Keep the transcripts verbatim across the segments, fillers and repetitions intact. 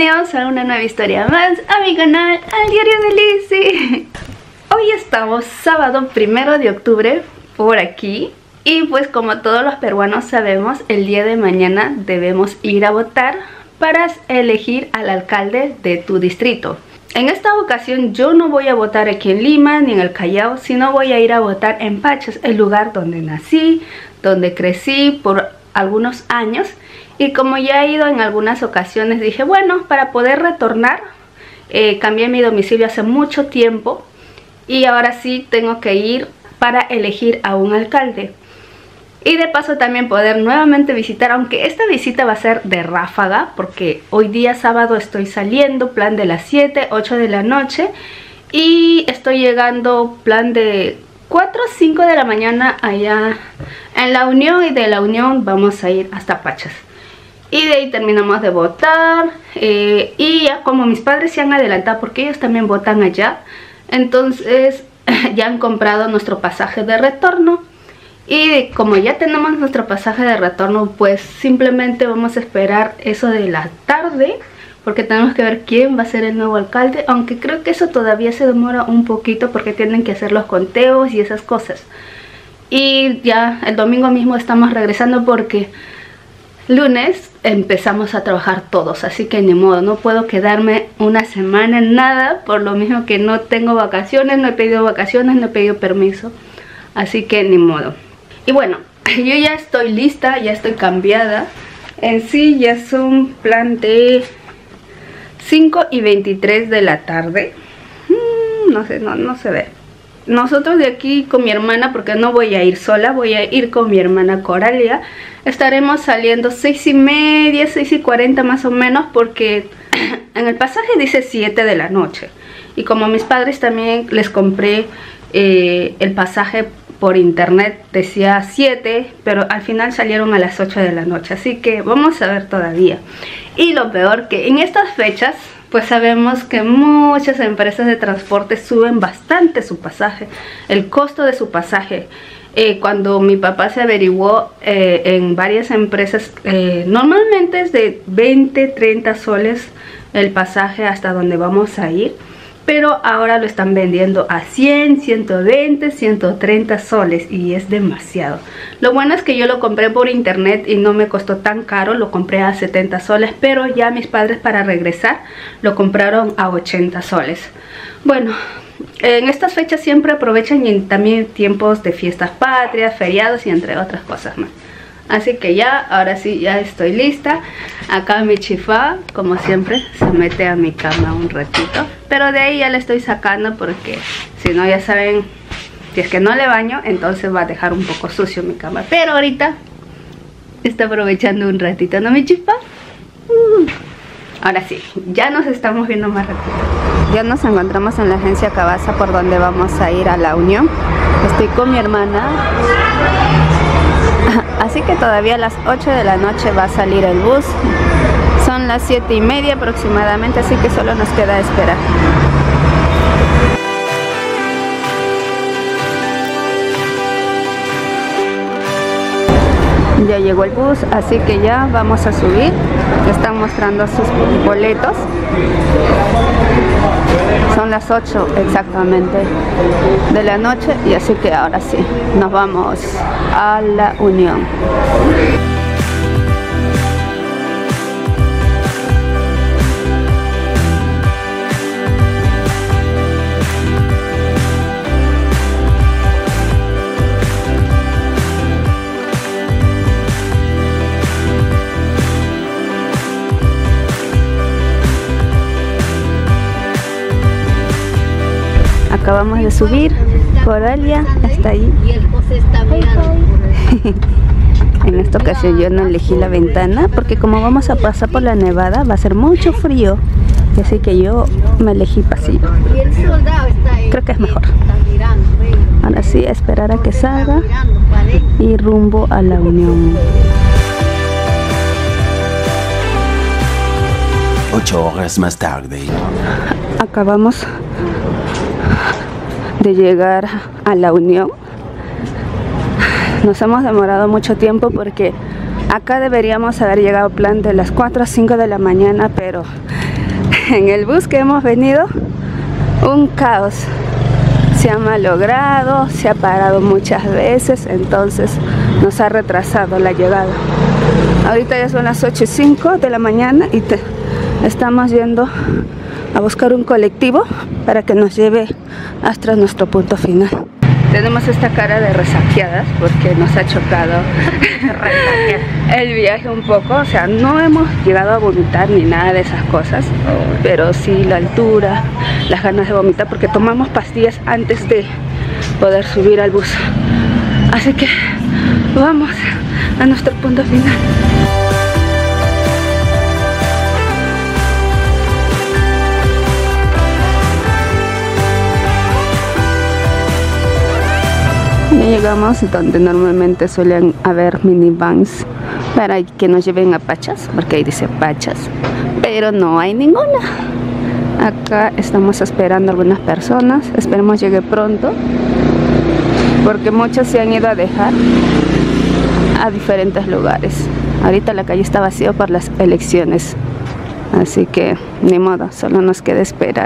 Bienvenidos a una nueva historia más a mi canal, al diario de Lizzy. Hoy estamos sábado primero de octubre por aquí. Y pues como todos los peruanos sabemos, el día de mañana debemos ir a votar para elegir al alcalde de tu distrito. En esta ocasión yo no voy a votar aquí en Lima ni en el Callao, sino voy a ir a votar en Pachas, el lugar donde nací, donde crecí por algunos años. Y como ya he ido en algunas ocasiones, dije bueno, para poder retornar, eh, cambié mi domicilio hace mucho tiempo y ahora sí tengo que ir para elegir a un alcalde. Y de paso también poder nuevamente visitar, aunque esta visita va a ser de ráfaga, porque hoy día sábado estoy saliendo, plan de las siete, ocho de la noche. Y estoy llegando plan de cuatro o cinco de la mañana allá en La Unión. Y de La Unión vamos a ir hasta Pachas. Y de ahí terminamos de votar. Eh, y ya como mis padres se han adelantado, porque ellos también votan allá, entonces ya han comprado nuestro pasaje de retorno. Y como ya tenemos nuestro pasaje de retorno, pues simplemente vamos a esperar eso de la tarde, porque tenemos que ver quién va a ser el nuevo alcalde. Aunque creo que eso todavía se demora un poquito, porque tienen que hacer los conteos y esas cosas. Y ya el domingo mismo estamos regresando, porque lunes empezamos a trabajar todos. Así que ni modo, no puedo quedarme una semana en nada, por lo mismo que no tengo vacaciones, no he pedido vacaciones, no he pedido permiso. Así que ni modo. Y bueno, yo ya estoy lista, ya estoy cambiada. En sí ya es un plan de cinco y veintitrés de la tarde. Hmm, no sé, no, no se ve. Nosotros de aquí con mi hermana, porque no voy a ir sola, voy a ir con mi hermana Coralia. Estaremos saliendo seis y media, seis y cuarenta más o menos, porque en el pasaje dice siete de la noche. Y como mis padres también les compré eh, el pasaje por internet, decía siete, pero al final salieron a las ocho de la noche, así que vamos a ver todavía. Y lo peor, que en estas fechas pues sabemos que muchas empresas de transporte suben bastante su pasaje, el costo de su pasaje. Eh, cuando mi papá se averiguó eh, en varias empresas, eh, normalmente es de veinte, treinta soles el pasaje hasta donde vamos a ir. Pero ahora lo están vendiendo a cien, ciento veinte, ciento treinta soles y es demasiado. Lo bueno es que yo lo compré por internet y no me costó tan caro, lo compré a setenta soles, pero ya mis padres para regresar lo compraron a ochenta soles. Bueno, en estas fechas siempre aprovechan, y también tiempos de fiestas patrias, feriados y entre otras cosas más. Así que ya, ahora sí, ya estoy lista. Acá mi chifá, como siempre, se mete a mi cama un ratito. Pero de ahí ya le estoy sacando, porque si no, ya saben, si es que no le baño, entonces va a dejar un poco sucio mi cama. Pero ahorita está aprovechando un ratito, ¿no, mi chifá? Uh. Ahora sí, ya nos estamos viendo más ratito. Ya nos encontramos en la agencia Cabasa, por donde vamos a ir a La Unión. Estoy con mi hermana. Así que todavía a las ocho de la noche va a salir el bus. Son las siete y media aproximadamente, así que solo nos queda esperar. Ya llegó el bus, así que ya vamos a subir. Están mostrando sus boletos. Son las ocho exactamente de la noche, y así que ahora sí, nos vamos a La Unión. Acabamos de subir, Coralia está ahí. En esta ocasión yo no elegí la ventana, porque como vamos a pasar por la nevada va a ser mucho frío, así que yo me elegí pasillo. Creo que es mejor. Ahora sí, esperar a que salga y rumbo a La Unión. Ocho horas más tarde. Acabamos de llegar a La Unión. Nos hemos demorado mucho tiempo porque acá deberíamos haber llegado plan de las cuatro a cinco de la mañana, pero en el bus que hemos venido, un caos. Se ha malogrado, se ha parado muchas veces, entonces nos ha retrasado la llegada. Ahorita ya son las ocho y cinco de la mañana y te, estamos yendo a buscar un colectivo para que nos lleve hasta nuestro punto final. Tenemos esta cara de resaqueadas porque nos ha chocado el viaje un poco. O sea, no hemos llegado a vomitar ni nada de esas cosas, pero sí la altura, las ganas de vomitar, porque tomamos pastillas antes de poder subir al bus. Así que vamos a nuestro punto final. Ya llegamos donde normalmente suelen haber minivans para que nos lleven a Pachas, porque ahí dice Pachas, pero no hay ninguna. Acá estamos esperando a algunas personas, esperemos llegue pronto, porque muchos se han ido a dejar a diferentes lugares. Ahorita la calle está vacía por las elecciones, así que ni modo, solo nos queda esperar.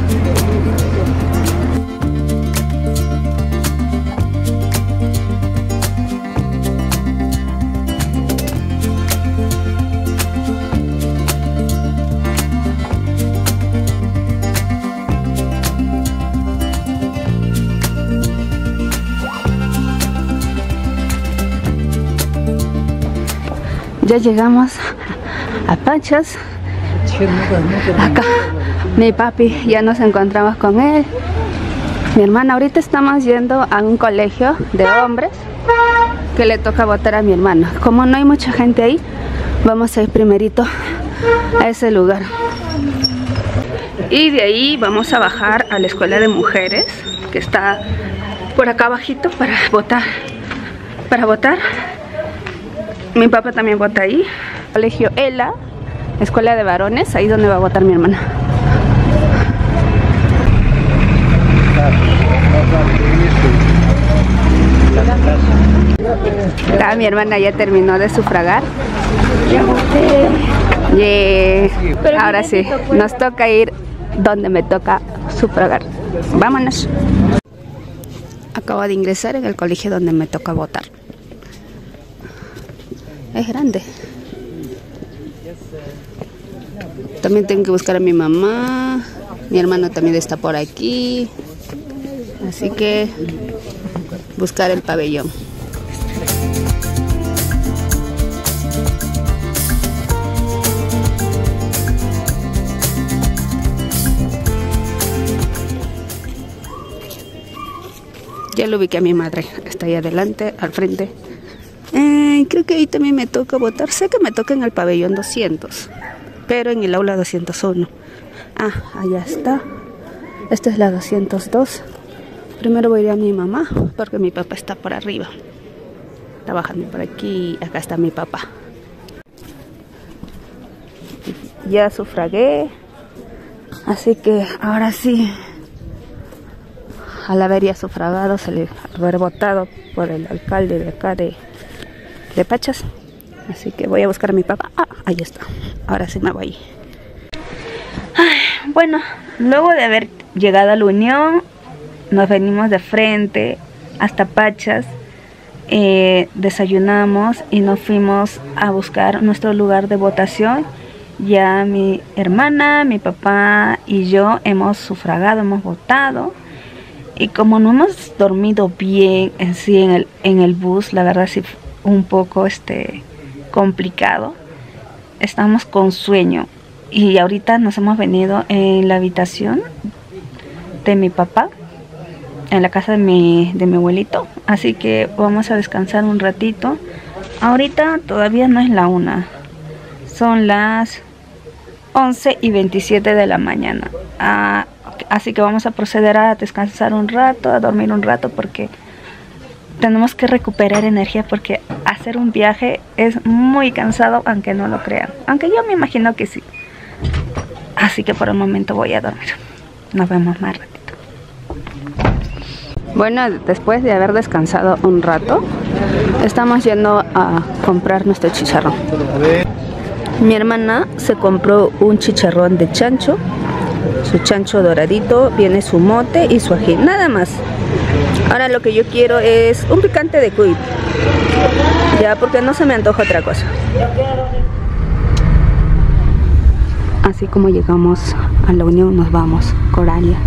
Ya llegamos a Pachas. Acá mi papi, ya nos encontramos con él. Mi hermana, ahorita estamos yendo a un colegio de hombres que le toca votar a mi hermano. Como no hay mucha gente ahí, vamos a ir primerito a ese lugar. Y de ahí vamos a bajar a la escuela de mujeres, que está por acá abajito, para votar. Para votar. Mi papá también vota ahí. Colegio ELA, escuela de varones, ahí donde va a votar mi hermana. Ah, mi hermana ya terminó de sufragar. Yeah. Ahora sí, nos toca ir donde me toca sufragar. Vámonos. Acabo de ingresar en el colegio donde me toca votar. Es grande. También tengo que buscar a mi mamá. Mi hermano también está por aquí. Así que buscar el pabellón. Ya lo ubiqué a mi madre. Está ahí adelante, al frente. Eh, creo que ahí también me toca votar. Sé que me toca en el pabellón doscientos, pero en el aula doscientos uno. Ah, allá está. Esta es la doscientos dos. Primero voy a ir a mi mamá, porque mi papá está por arriba. Está bajando por aquí. Acá está mi papá. Ya sufragué. Así que ahora sí, al haber ya sufragado, se le haber votado por el alcalde de acá de de Pachas, así que voy a buscar a mi papá. Ah, ahí está. Ahora sí me voy. Ay, bueno, luego de haber llegado a la Unión, nos venimos de frente hasta Pachas, eh, desayunamos y nos fuimos a buscar nuestro lugar de votación. Ya mi hermana, mi papá y yo hemos sufragado, hemos votado. Y como no hemos dormido bien en sí en el, en el bus, la verdad sí un poco este complicado, estamos con sueño y ahorita nos hemos venido en la habitación de mi papá, en la casa de mi, de mi abuelito, así que vamos a descansar un ratito. Ahorita todavía no es la una, son las once y veintisiete de la mañana, ah, así que vamos a proceder a descansar un rato, a dormir un rato, porque tenemos que recuperar energía, porque hacer un viaje es muy cansado, aunque no lo crean. Aunque yo me imagino que sí. Así que por el momento voy a dormir. Nos vemos más ratito. Bueno, después de haber descansado un rato, estamos yendo a comprar nuestro chicharrón. Mi hermana se compró un chicharrón de chancho, su chancho doradito, viene su mote y su ají, nada más. Ahora lo que yo quiero es un picante de cuy, ya, porque no se me antoja otra cosa. Así como llegamos a la Unión, nos vamos, Coralia.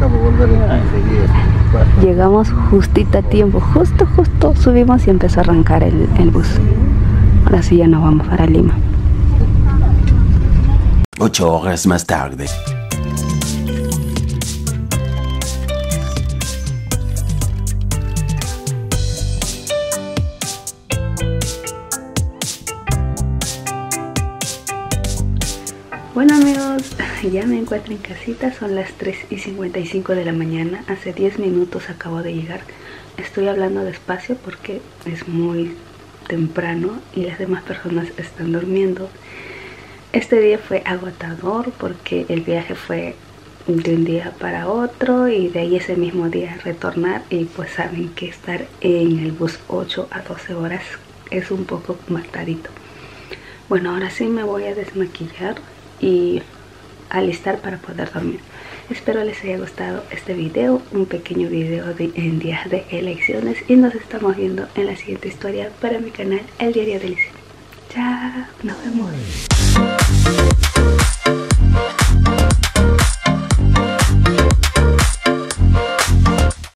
Llegamos justito a tiempo, justo, justo subimos y empezó a arrancar el, el bus. Ahora sí ya nos vamos para Lima. Ocho horas más tarde. Bueno amigos, ya me encuentro en casita, son las tres y cincuenta y cinco de la mañana, hace diez minutos acabo de llegar. Estoy hablando despacio porque es muy temprano y las demás personas están durmiendo. Este día fue agotador porque el viaje fue de un día para otro y de ahí ese mismo día retornar, y pues saben que estar en el bus ocho a doce horas es un poco matadito. Bueno, ahora sí me voy a desmaquillar y alistar para poder dormir. Espero les haya gustado este video, un pequeño video de, en días de elecciones, y nos estamos viendo en la siguiente historia para mi canal El Diario de Lice. Chao, nos vemos.